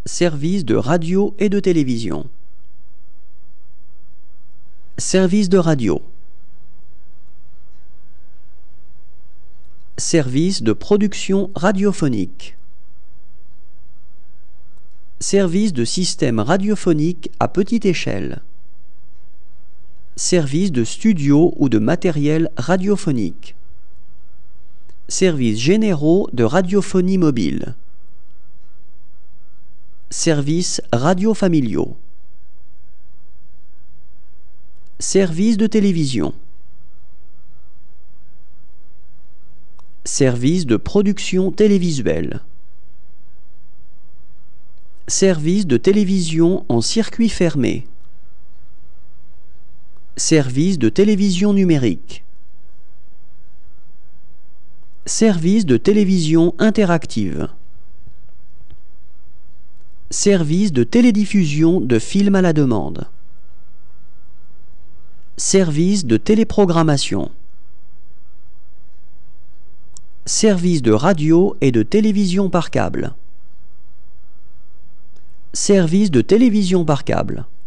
Service de radio et de télévision. Service de radio. Service de production radiophonique. Service de système radiophonique à petite échelle. Service de studio ou de matériel radiophonique. Services généraux de radiophonie mobile. Services radiofamiliaux. Services de télévision. Services de production télévisuelle. Services de télévision en circuit fermé. Services de télévision numérique. Services de télévision interactive. Services de télédiffusion de films à la demande. Services de téléprogrammation. Services de radio et de télévision par câble. Services de télévision par câble.